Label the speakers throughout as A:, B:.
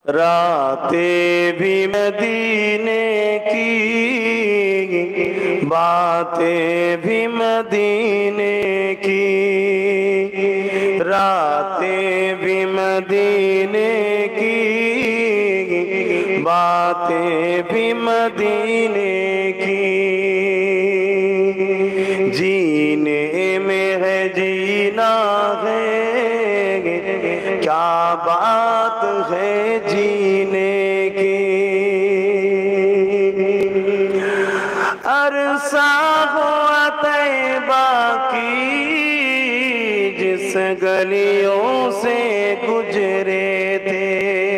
A: راتیں بھی مدینے کی، باتیں بھی مدینے کی، راتیں بھی مدینے کی، باتیں بھی مدینے کی، جینے میں ہے جینا ہے، کیا بات ہے جینے کی، عرصہ ہوا طیبہ کی جس گلیوں سے گزرے تھے،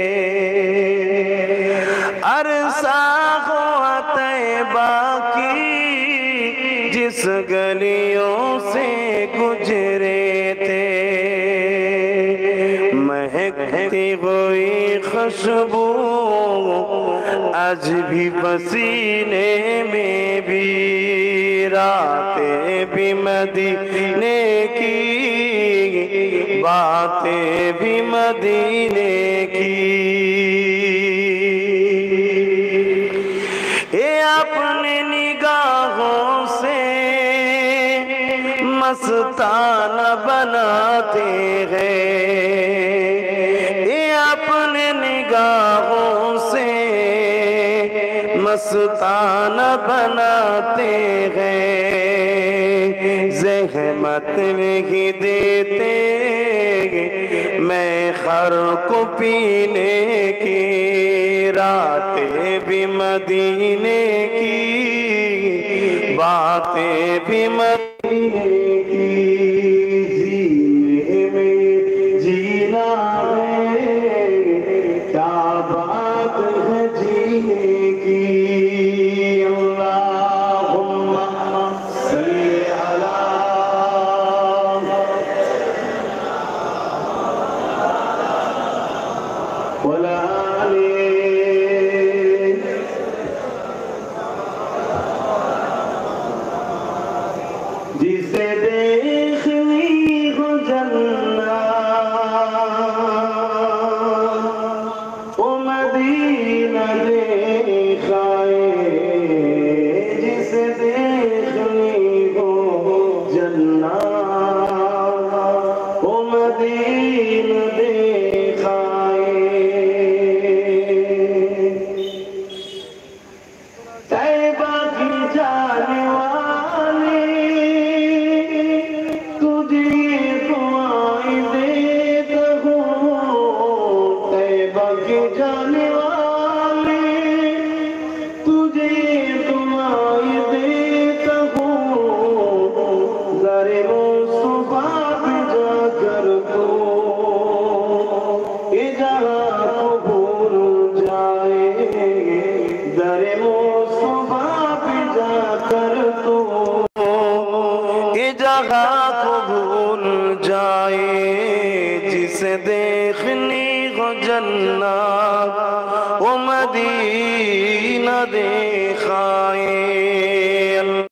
A: عرصہ ہوا طیبہ کی جس گلیوں سے گزرے تھے، مہکتی ہوئی خوشبو آج بھی پسینے میں بھی، راتیں بھی مدینے کی، باتیں بھی مدینے کی، یہ اپنے نگاہوں سے مستانہ بناتے ہیں، یہ اپنے نگاہوں سے مستانہ بناتے ہیں، زحمت نہیں دیتے میں خر کو پینے کی، راتیں بھی مدینے کی، باتیں بھی مدینے کی، جینے میں جینا ہے، کیا بات ہے جینے کی، اللہم صلی علی جسے دیکھنی ہو جنت وہ مدینہ دیکھائے، جسے دیکھنی ہو جنت وہ مدینہ دیکھائے، طیبہ کی جانے والی جانے والی تجھے دعائیں دیتا ہوں، در مصطفیٰ پہ جا کر تو یہ جہاں کو بھول جائے، در مصطفیٰ پہ جا کر تو یہ جگہ کو بھول جائے، جسے دیکھنی جنت وہ مدینہ دیکھائے۔